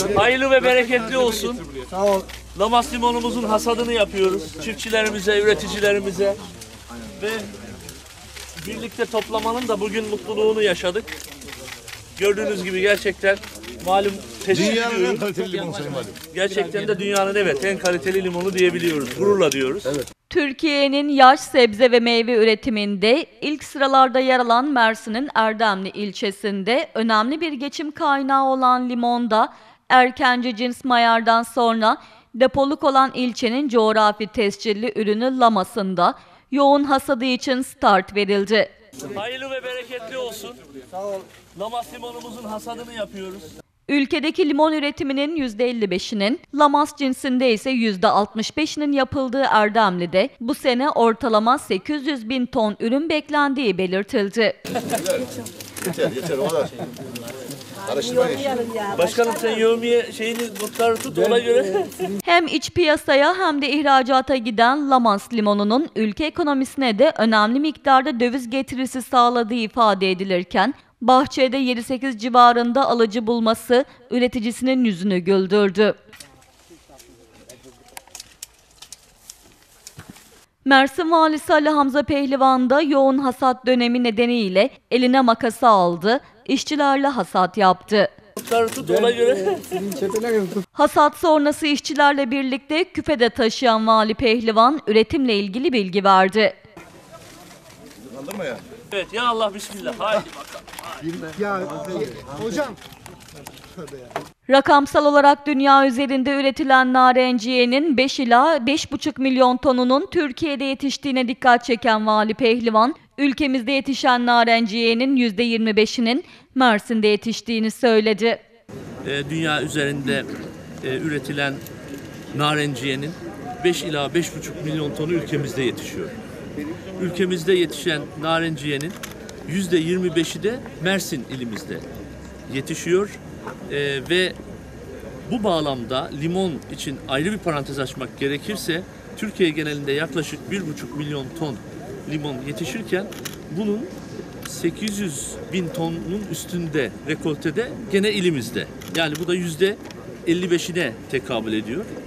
Hayırlı ve bereketli olsun. Sağ ol. Lamas limonumuzun hasadını yapıyoruz. Çiftçilerimize, üreticilerimize ve birlikte toplamanın da bugün mutluluğunu yaşadık. Gördüğünüz gibi gerçekten malum Dünyanın en kaliteli limonu Sayın Valim. gerçekten de dünyanın en kaliteli limonu diyebiliyoruz. Gururla diyoruz. Evet. Türkiye'nin yaş sebze ve meyve üretiminde ilk sıralarda yer alan Mersin'in Erdemli ilçesinde önemli bir geçim kaynağı olan limonda erkenci cins mayardan sonra depoluk olan ilçenin coğrafi tescilli ürünü lamasında yoğun hasadı için start verildi. Hayırlı ve bereketli olsun. Sağ ol. Lamas limonumuzun hasadını yapıyoruz. Ülkedeki limon üretiminin %55'inin, Lamas cinsinde ise %65'inin yapıldığı Erdemli'de bu sene ortalama 800 bin ton ürün beklendiği belirtildi. Yeter o kadar. Karıştırmayın. Başkanım sen yevmiye notları tut ona göre. Hem iç piyasaya hem de ihracata giden Lamas limonunun ülke ekonomisine de önemli miktarda döviz getirisi sağladığı ifade edilirken, bahçede 7-8 civarında alıcı bulması üreticisinin yüzünü güldürdü. Mersin Valisi Ali Hamza Pehlivan da yoğun hasat dönemi nedeniyle eline makası aldı, işçilerle hasat yaptı. Notları tut ona göre. Hasat sonrası işçilerle birlikte küfede taşıyan Vali Pehlivan üretimle ilgili bilgi verdi. Kaldırma ya. Evet ya Allah bismillah. Haydi bakalım. Ya hocam. Rakamsal olarak dünya üzerinde üretilen narenciyenin 5 ila 5,5 milyon tonunun Türkiye'de yetiştiğine dikkat çeken Vali Pehlivan, ülkemizde yetişen narenciyenin %25'inin Mersin'de yetiştiğini söyledi. Dünya üzerinde üretilen narenciyenin 5 ila 5,5 milyon tonu ülkemizde yetişiyor. Ülkemizde yetişen narenciyenin %25'i de Mersin ilimizde yetişiyor. Ve bu bağlamda limon için ayrı bir parantez açmak gerekirse Türkiye genelinde yaklaşık 1,5 milyon ton limon yetişirken bunun 800 bin tonun üstünde rekoltede gene ilimizde. Yani bu da %55'ine tekabül ediyor.